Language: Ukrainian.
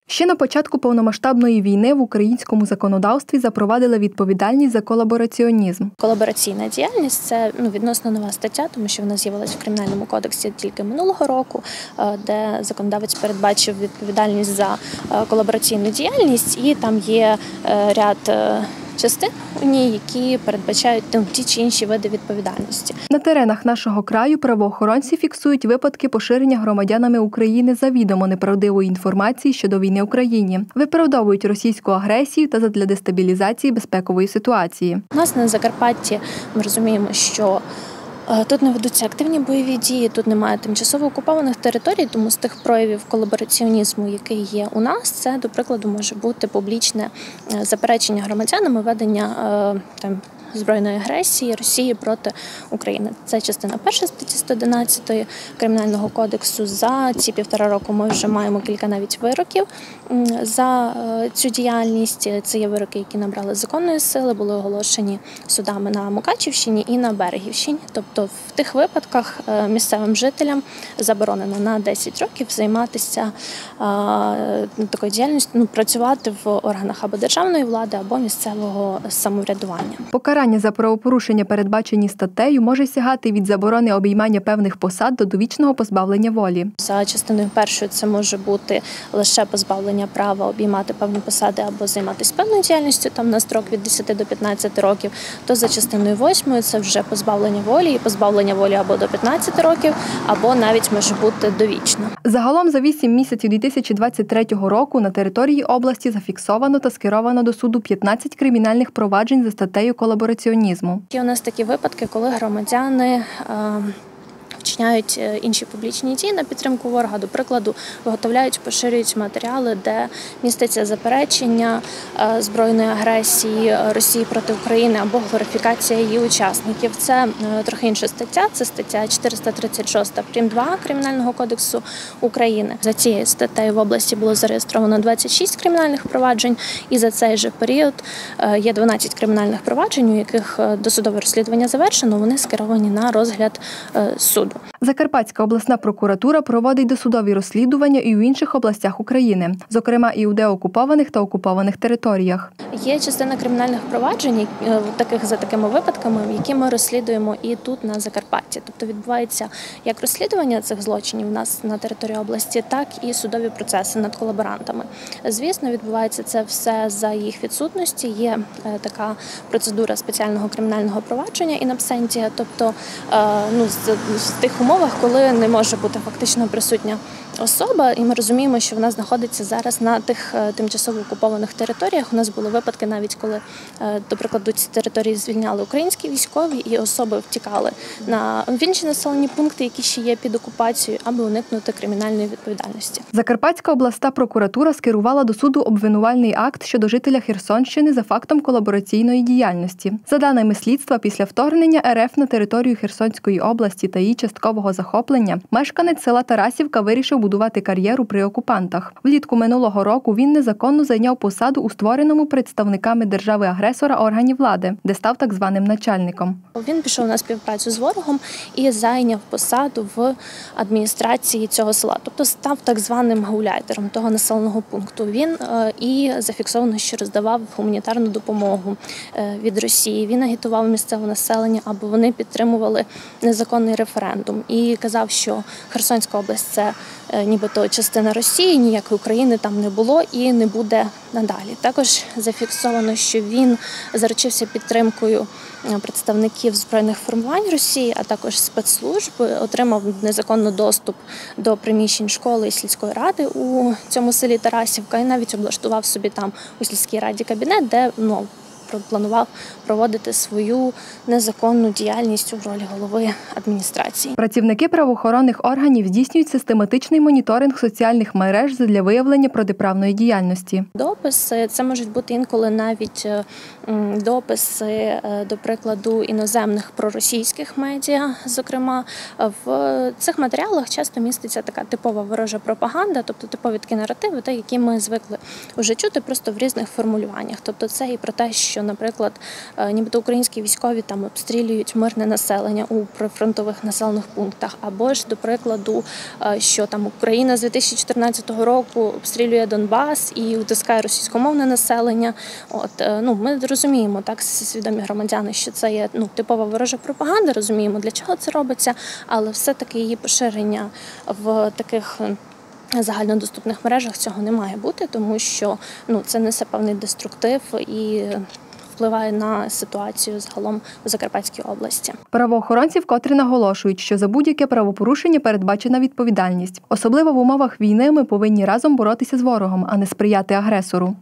Ще на початку повномасштабної війни в українському законодавстві запровадили відповідальність за колабораціонізм. Колабораційна діяльність – це відносно нова стаття, тому що вона з'явилася в Кримінальному кодексі тільки минулого року, де законодавець передбачив відповідальність за колабораційну діяльність, і там є ряд частин у ній, які передбачають ті чи інші види відповідальності. На теренах нашого краю правоохоронці фіксують випадки поширення громадянами України завідомо неправдивої інформації щодо війни в Україні, виправдовують російську агресію та задля дестабілізації безпекової ситуації. У нас на Закарпатті ми розуміємо, що тут не ведуться активні бойові дії, тут немає тимчасово окупованих територій, тому з тих проявів колабораціонізму, який є у нас, це, до прикладу, може бути публічне заперечення громадянами ведення збройної агресії Росії проти України. Це частина 1 статті 111 Кримінального кодексу. За ці 1,5 року ми вже маємо кілька навіть вироків за цю діяльність. Це є вироки, які набрали законної сили, були оголошені судами на Мукачівщині і на Берегівщині. Тобто в тих випадках місцевим жителям заборонено на 10 років займатися такою діяльністю, працювати в органах або державної влади, або місцевого самоврядування. Покарання за правопорушення, передбачені статтею, може сягати від заборони обіймання певних посад до довічного позбавлення волі. За частиною 1 це може бути лише позбавлення права обіймати певні посади або займатися певною діяльністю, там на строк від 10 до 15 років, то за частиною 8 це вже позбавлення волі, і позбавлення волі або до 15 років, або навіть може бути довічно. Загалом за 8 місяців 2023 року на території області зафіксовано та скеровано до суду 15 кримінальних проваджень за статтею колабораціонізму. Є у нас такі випадки, коли громадяни вчиняють інші публічні дії на підтримку ворога. До прикладу, виготовляють, поширюють матеріали, де міститься заперечення збройної агресії Росії проти України або глорифікація її учасників. Це трохи інша стаття, це стаття 436 прим. 2 Кримінального кодексу України. За цією статтею в області було зареєстровано 26 кримінальних проваджень, і за цей же період є 12 кримінальних проваджень, у яких досудове розслідування завершено, вони скеровані на розгляд суду. Закарпатська обласна прокуратура проводить досудові розслідування і у інших областях України, зокрема і у деокупованих та окупованих територіях. Є частина кримінальних проваджень за такими випадками, які ми розслідуємо і тут на Закарпатті. Тобто відбувається як розслідування цих злочинів у нас на території області, так і судові процеси над колаборантами. Звісно, відбувається це все за їх відсутності. Є така процедура спеціального кримінального провадження in absentia, тобто в тих умовах, коли не може бути фактично присутня особа, і ми розуміємо, що вона знаходиться зараз на тих тимчасово окупованих територіях. У нас були випадки навіть, коли, до прикладу, ці території звільняли українські військові, і особи втікали в інші населені пункти, які ще є під окупацією, аби уникнути кримінальної відповідальності. Закарпатська обласна прокуратура скерувала до суду обвинувальний акт щодо жителя Херсонщини за фактом колабораційної діяльності. За даними слідства, після вторгнення РФ на територію Херсонської області та її часткового захоплення, мешканець села Тарасівка вирішив будувати кар'єру при окупантах. Влітку минулого року він незаконно зайняв посаду у створеному представниками держави-агресора органі влади, де став так званим начальником. Він пішов на співпрацю з ворогом і зайняв посаду в адміністрації цього села, тобто став так званим гауляйтером того населеного пункту. Він і зафіксовано, що роздавав гуманітарну допомогу від Росії. Він агітував місцеве населення, аби вони підтримували незаконний референдум. І казав, що Херсонська область – це нібито частина Росії, ніякої України там не було і не буде надалі. Також зафіксовано, що він заручився підтримкою представників збройних формувань Росії, а також спецслужб, отримав незаконно доступ до приміщень школи і сільської ради у цьому селі Тарасівка і навіть облаштував собі там у сільській раді кабінет, де планував проводити свою незаконну діяльність у ролі голови адміністрації. Працівники правоохоронних органів здійснюють систематичний моніторинг соціальних мереж для виявлення протиправної діяльності. Дописи – це можуть бути інколи навіть дописи, до прикладу, іноземних проросійських медіа. Зокрема, в цих матеріалах часто міститься така типова ворожа пропаганда, тобто типові такі наративи, які ми звикли вже чути просто в різних формулюваннях. Тобто це і про те, що наприклад, нібито українські військові там обстрілюють мирне населення у прифронтових населених пунктах, або ж, до прикладу, що там Україна з 2014 року обстрілює Донбас і утискає російськомовне населення. Ми розуміємо, так, свідомі громадяни, що це є типова ворожа пропаганда, розуміємо, для чого це робиться, але все-таки її поширення в таких загальнодоступних мережах цього не має бути, тому що це несе певний деструктив і впливає на ситуацію загалом у Закарпатській області. Правоохоронці вкотре наголошують, що за будь-яке правопорушення передбачена відповідальність. Особливо в умовах війни ми повинні разом боротися з ворогом, а не сприяти агресору.